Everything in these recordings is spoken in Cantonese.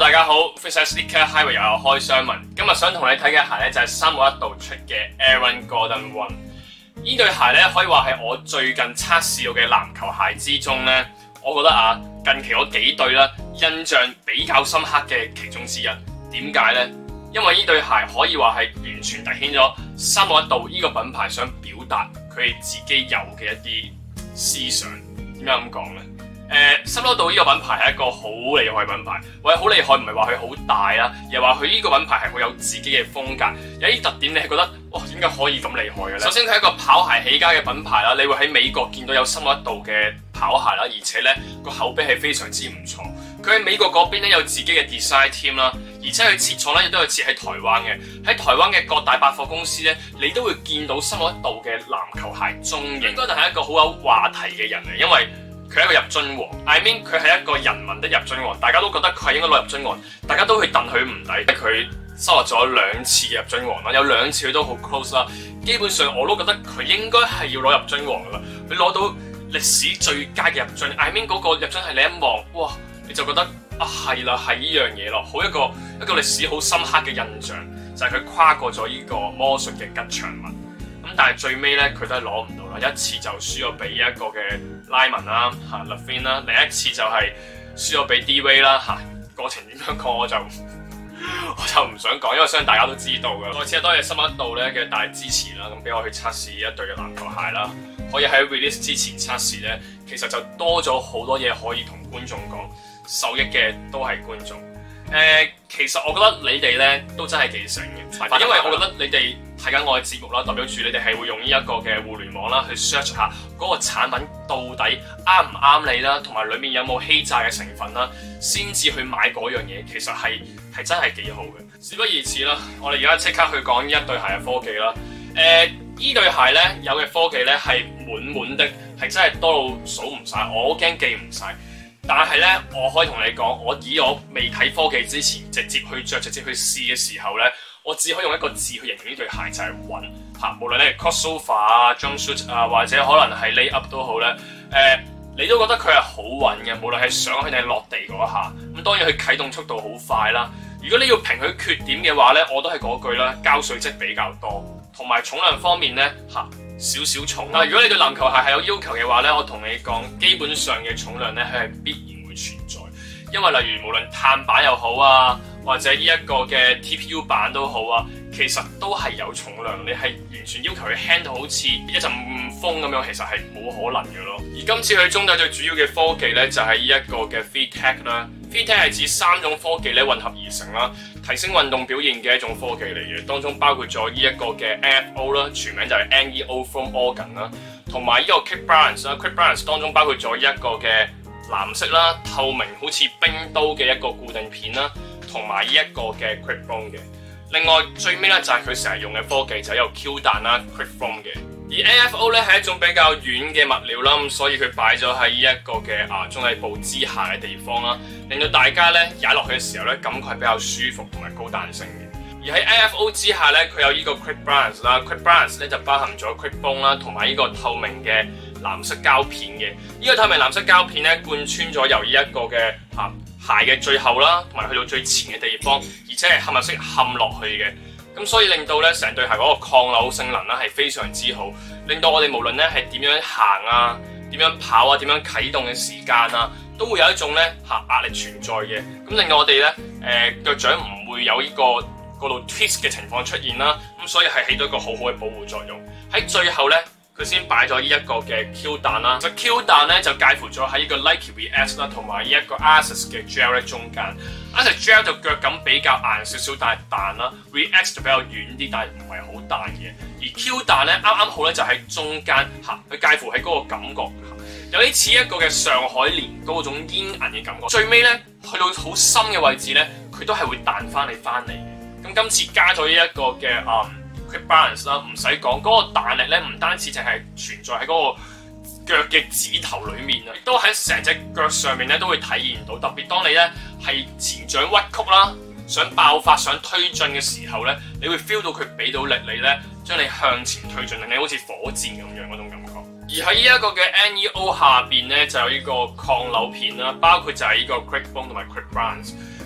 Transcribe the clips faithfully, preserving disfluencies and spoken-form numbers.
大家好 ，Freestyle Sneaker Highway 又有開箱文。今日想同你睇嘅鞋咧就係三個一度出嘅 Aaron Gordon One。呢對鞋咧可以話係我最近測試到嘅籃球鞋之中咧，我覺得啊近期嗰幾對啦，印象比較深刻嘅其中之一。點解咧？因為呢對鞋可以話係完全凸顯咗三個一度呢個品牌想表達佢哋自己有嘅一啲思想。點解咁講咧？誒，三個一度呢個品牌係一個好厲害嘅品牌，或者好厲害唔係話佢好大啦，而係話佢呢個品牌係好有自己嘅風格，有啲特點你係覺得哇點解可以咁厲害嘅咧？首先佢係一個跑鞋起家嘅品牌啦，你會喺美國見到有三個一度嘅跑鞋啦，而且咧個口碑係非常之唔錯。佢喺美國嗰邊咧有自己嘅 design team 啦，而且佢設廠咧亦都有設喺台灣嘅。喺台灣嘅各大百貨公司咧，你都會見到三個一度嘅籃球鞋蹤影。應該就係一個好有話題嘅人嚟，因為佢係一個入樽王 ，I mean 佢係一個人民的入樽王，大家都覺得佢係應該攞入樽王，大家都去戥佢唔抵。佢收穫咗兩次嘅入樽王啦，有兩次佢都好 close 啦。基本上我都覺得佢應該係要攞入樽王噶啦。佢攞到歷史最佳嘅入樽 ，I mean 嗰個入樽係你一望，哇！你就覺得啊係啦，係呢樣嘢咯，好一個一個歷史好深刻嘅印象，就係、是、佢跨過咗呢個魔術嘅吉祥物。咁但係最尾咧，佢都係攞唔到啦，一次就輸咗俾一個嘅拉文啦嚇 LaVine 啦，另一次就係輸咗俾 D-Wade 啦嚇。過程點樣講我就我就唔想講，因為相信大家都知道嘅。再次多謝三個一度咧嘅大支持啦，咁俾我去測試一對嘅籃球鞋啦，可以喺 release 之前測試咧，其實就多咗好多嘢可以同觀眾講，受益嘅都係觀眾。誒、呃，其實我覺得你哋咧都真係幾醒嘅，因為我覺得你哋睇緊我嘅節目啦，代表住你哋係會用呢一個嘅互聯網啦去 search 下嗰個產品到底啱唔啱你啦，同埋裡面有冇欺詐嘅成分啦，先至去買嗰樣嘢。其實係係真係幾好嘅。事不宜遲啦，我哋而家即刻去講呢一對鞋嘅科技啦。誒、呃，呢對鞋咧有嘅科技咧係滿滿的，係真係多到數唔晒，我好驚記唔晒。但係咧，我可以同你講，我以我未睇科技之前，直接去着、直接去試嘅時候咧，我只可以用一個字去形容呢對鞋就係穩嚇。無論你係 crossover 啊、jumpsuit 啊，或者可能係 lay up 都好咧，誒、呃，你都覺得佢係好穩嘅。無論係上去定係落地嗰一下，咁當然佢啟動速度好快啦。如果你要評佢缺點嘅話咧，我都係嗰句啦，膠水質比較多，同埋重量方面咧嚇。少少重啦。如果你對籃球鞋係有要求嘅話咧，我同你講，基本上嘅重量咧係必然會存在。因為例如無論碳板又好啊，或者呢一個嘅 T P U 板都好啊，其實都係有重量。你係完全要求佢 handle 好似一陣風咁樣，其實係冇可能嘅咯。而今次佢中底最主要嘅科技咧，就係呢一個嘅 FeedTech 啦。FeedTech 係指三種科技咧混合而成啦，提升運動表現嘅一種科技嚟嘅，當中包括咗呢一個嘅 N F O 啦，全名就係 Neo Foam Organ 啦，同埋呢個 Quick Balance 啦 ，Quick Balance 當中包括咗呢一個嘅藍色啦，透明好似冰刀嘅一個固定片啦，同埋呢一個嘅 Quick Foam 嘅。另外最尾咧就係佢成日用嘅科技就係有 Q 彈啦 ，Quick Foam 嘅。而 N F O 咧係一種比較軟嘅物料啦，咁所以佢擺咗喺呢一個嘅啊中底部之下嘅地方啦，令到大家咧踩落去嘅時候咧感覺係比較舒服同埋高彈性嘅。而喺 N F O 之下咧，佢有呢個 Quick Balance 啦 ，Quick Balance 咧就包含咗 Quick Foam 啦，同埋呢個透明嘅藍色膠片嘅。呢、這個透明藍色膠片咧貫穿咗由呢一個嘅啊鞋嘅最後啦，同埋去到最前嘅地方，而且係嵌入式嵌落去嘅。咁所以令到咧成對鞋嗰個抗扭性能咧係非常之好，令到我哋無論咧係點樣行啊、點樣跑啊、點樣啟動嘅時間啊，都會有一種咧嚇壓力存在嘅。咁令到我哋咧誒腳掌唔會有呢個過度 twist 嘅情況出現啦。咁所以係起到一個好好嘅保護作用。喺最後咧，佢先擺咗呢一個嘅 Q 彈啦。個 Q 彈咧就介乎咗喺呢個 Nike React 啦，同埋呢一個 Asics 嘅 Gel 咧中間。Asics Gel 就腳感比較硬少少，但係彈啦 ，React 就比較軟啲，但係唔係好彈嘅。而 Q 彈咧啱啱好咧就喺中間嚇，佢介乎喺嗰個感覺，有啲似一個嘅上海年糕嗰種煙韌嘅感覺。最尾咧去到好深嘅位置咧，佢都係會彈翻你翻嚟嘅。咁今次加咗呢一個嘅啊、um, Quick Balance 啦，唔使講，嗰、那個彈力咧唔單止淨係存在喺嗰個腳嘅指頭裡面啊，亦都喺成隻腳上面咧都會體現到。特別當你咧係前掌屈曲啦，想爆發、想推進嘅時候咧，你會 feel 到佢俾到力你咧，將你向前推進，令你好似火箭咁樣嗰種感覺。而喺呢一個嘅 N E O 下邊咧，就有呢個抗扭片啦，包括就係呢個 Quick Foam 同埋 Quick Balance。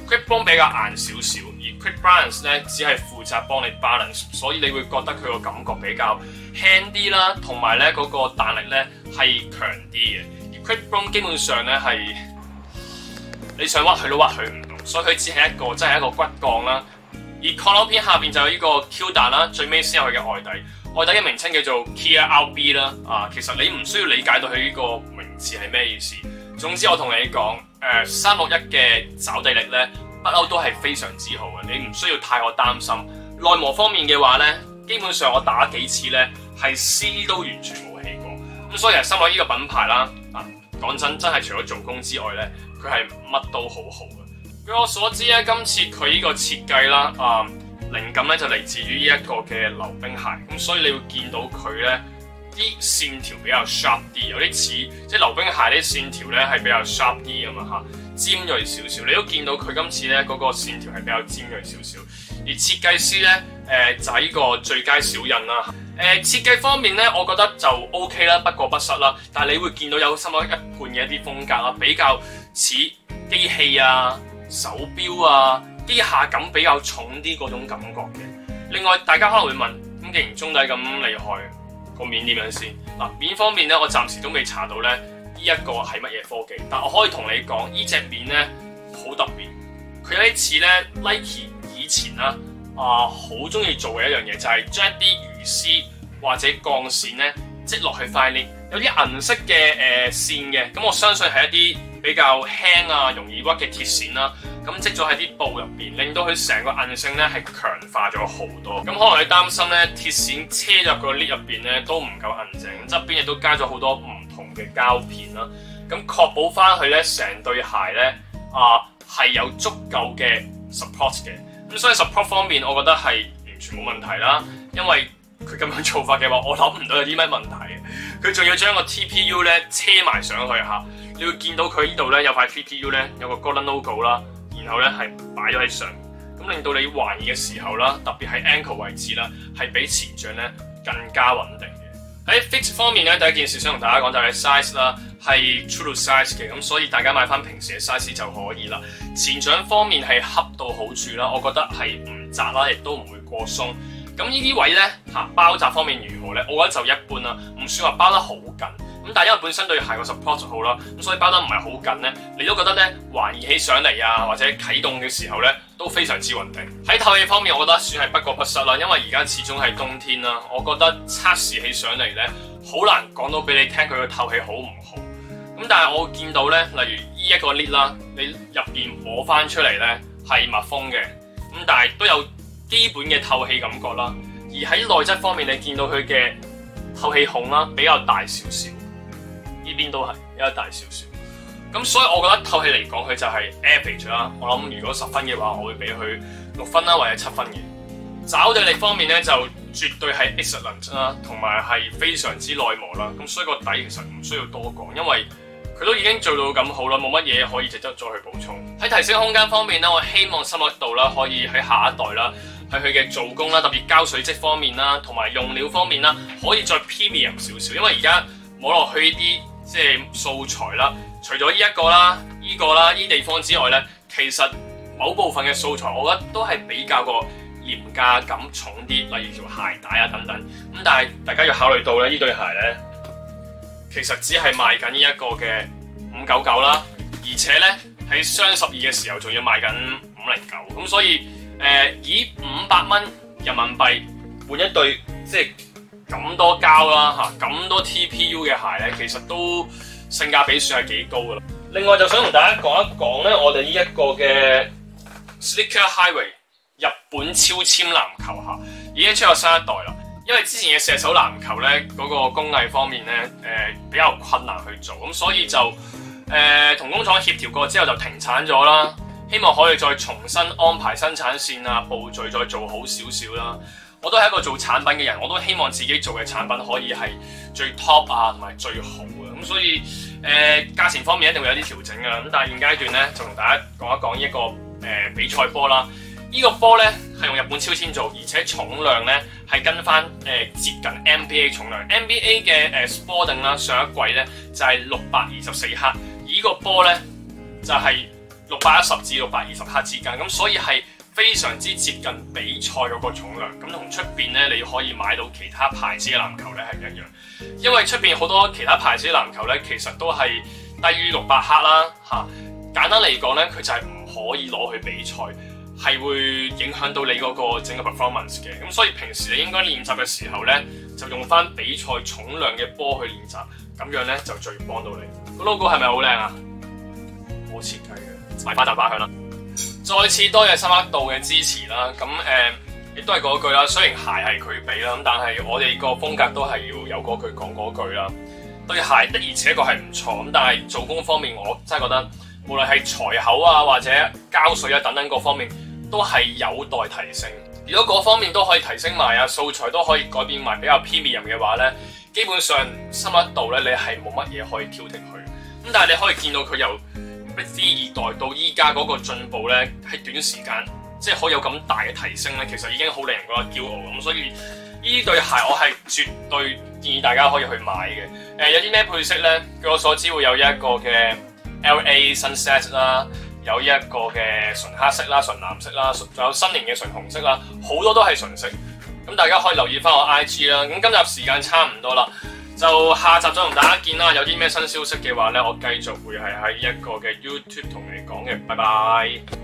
Craig Bond 比較硬少少，而 Craig Bryant 咧只係負責幫你 balance， 所以你會覺得佢個感覺比較輕啲啦，同埋咧嗰個彈力咧係強啲嘅。而 Craig Bond 基本上咧係你想屈佢都屈佢唔到，所以佢只係一個真係一個骨幹啦。而抗扭片下邊就有呢個 Q 彈啦，最尾先有佢嘅外底，外底嘅名稱叫做 Kia R B 啦。啊，其實你唔需要理解到佢呢個名字係咩意思。總之我同你講，誒三六一嘅抓地力咧，不嬲都係非常之好嘅，你唔需要太過擔心。內磨方面嘅話咧，基本上我打幾次咧係 C 都完全冇起過。咁所以其實三六一呢個品牌啦，啊講真真係除咗做工之外咧，佢係乜都好好嘅。據我所知咧，今次佢呢個設計啦，啊靈感咧就嚟自於呢一個嘅溜冰鞋。咁所以你會見到佢咧，啲線條比較 sharp 啲，有啲似即係溜冰鞋啲線條咧係比較 sharp 啲啊嘛嚇，尖鋭少少。你都見到佢今次咧嗰個線條係比較尖鋭少少。而設計師咧誒、呃、就係、是、呢個最佳小印啦。誒、呃、設計方面咧，我覺得就 OK 啦，不過不失啦。但係你會見到有差唔多一半嘅一啲風格啦，比較似機器啊、手錶啊，機械感比較重啲嗰種感覺嘅。另外，大家可能會問，咁既然中底咁厲害，個面點樣先？嗱，面方面咧，我暫時都未查到咧，呢一個係乜嘢科技。但我可以同你講，呢隻面咧好特別，佢有啲似咧 Nike 以前啦啊，好中意做嘅一樣嘢，就係將一啲魚絲或者鋼線咧積落去塊面，有啲銀色嘅誒、呃、線嘅。咁我相信係一啲比較輕啊、容易屈嘅鐵線啦。咁積咗喺啲布入邊，令到佢成個韌性咧係強化咗好多。咁可能你擔心咧鐵線車入個 lid 入邊咧都唔夠韌淨，側邊亦都加咗好多唔同嘅膠片啦。咁確保翻佢咧成對鞋咧啊係有足夠嘅 support 嘅。咁所以 support 方面，我覺得係完全冇問題啦。因為佢咁樣做法嘅話，我諗唔到有啲咩問題嘅。佢仲要將個 T P U 咧車埋上去嚇，你會見到佢呢度咧有塊 T P U 咧有個 Golden Logo 啦。然後咧係擺咗喺上面，咁令到你橫移嘅時候啦，特別係 ankle 位置啦，係比前掌咧更加穩定嘅。喺 fit 方面咧，第一件事想同大家講就係 size 啦，係 true to size 嘅，咁所以大家買翻平時嘅 size 就可以啦。前掌方面係恰到好處啦，我覺得係唔窄啦，亦都唔會過鬆。咁呢啲位咧嚇包紮方面如何咧？我覺得就一般啦，唔算話包得好緊。咁但係因為本身對鞋個 support 好啦，咁所以包得唔係好緊咧，你都覺得咧橫移起上嚟啊，或者啟動嘅時候咧都非常之穩定。喺透氣方面，我覺得算係不過不失啦，因為而家始終係冬天啦，我覺得測試起上嚟咧好難講到俾你聽佢個透氣好唔好。咁但係我見到咧，例如呢一個 lid 啦，你入邊摸翻出嚟咧係密封嘅，咁但係都有基本嘅透氣感覺啦。而喺內質方面，你見到佢嘅透氣孔啦比較大少少。呢邊都係比較大少少，咁所以我覺得透氣嚟講，佢就係 average 啦。我諗如果十分嘅話，我會俾佢六分啦，或者七分嘅。抓地力方面咧，就絕對係 excellent 啦，同埋係非常之耐磨啦。咁所以個底其實唔需要多講，因為佢都已經做到咁好啦，冇乜嘢可以值得再去補充。喺提升空間方面咧，我希望深綠度啦，可以喺下一代啦，喺佢嘅做工啦，特別膠水質方面啦，同埋用料方面啦，可以再 premium 少少，因為而家摸落去呢啲。即係素材啦，除咗呢一個啦、呢、這個啦、呢地方之外咧，其實某部分嘅素材，我覺得都係比較個廉價感重啲，例如做鞋帶啊等等。咁但係大家要考慮到咧，呢對鞋咧，其實只係賣緊呢一個嘅五九九啦，而且咧喺雙十二嘅時候仲要賣緊五零九，咁所以誒、呃、以五百蚊人民幣換一對即係。咁多膠啦嚇，咁多 T P U 嘅鞋咧，其實都性價比算係幾高噶啦。另外就想同大家講一講咧，我哋呢一個嘅 Sneaker Highway 日本超籤籃球鞋已經出咗新一代啦。因為之前嘅射手籃球咧嗰、那個工藝方面咧誒、呃、比較困難去做，咁所以就誒同、呃、工廠協調過之後就停產咗啦。希望可以再重新安排生產線啊，步序再做好少少啦。我都係一個做產品嘅人，我都希望自己做嘅產品可以係最 top 啊，同埋最好嘅。咁所以誒、呃、價錢方面一定會有啲調整嘅。咁但係現階段咧，就同大家講一講一個誒、呃、比賽波啦。呢、這個波咧係用日本超籤做，而且重量咧係跟翻誒、呃、接近 N B A 重量。N B A 嘅誒 Sporting 啦，上一季咧就係六百二十四克，而呢個波咧就係、是、 六百一十至六百二十克之間，咁所以係非常之接近比賽嗰個重量。咁同出邊咧你可以買到其他牌子嘅籃球咧係唔一樣，因為出邊好多其他牌子嘅籃球咧其實都係低於六百克啦嚇、啊。簡單嚟講咧，佢就係唔可以攞去比賽，係會影響到你嗰個整個 performance 嘅。咁所以平時你應該練習嘅時候咧，就用翻比賽重量嘅波去練習，咁樣咧就最幫到你。個 logo 係咪好靚啊？我設計嘅，買翻大把響啦。再次多謝深刻度嘅支持啦。咁誒，亦、呃、都係嗰句啦。雖然鞋係佢俾啦，咁但係我哋個風格都係要有嗰句講嗰句啦。對鞋的而且確係唔錯，咁但係做工方面，我真係覺得無論係裁口啊或者膠水啊等等各方面，都係有待提升。如果嗰方面都可以提升埋啊，素材都可以改變埋比較 premium 嘅話咧，基本上深刻度咧你係冇乜嘢可以挑剔佢。咁但係你可以見到佢由 Big 二代到依家嗰個進步咧，喺短時間即係可以有咁大嘅提升咧，其實已經好令人覺得驕傲。咁所以呢對鞋我係絕對建議大家可以去買嘅。誒、呃、有啲咩配色咧？據我所知會有一個嘅 L A Sunset 啦，有一個嘅純黑色啦、純藍色啦，仲有新年嘅純紅色啦，好多都係純色。咁大家可以留意翻我 I G 啦。咁今集時間差唔多啦。就下集再同大家見啦，有啲咩新消息嘅話咧，我繼續會係喺一個嘅 YouTube 同你講嘅，拜拜。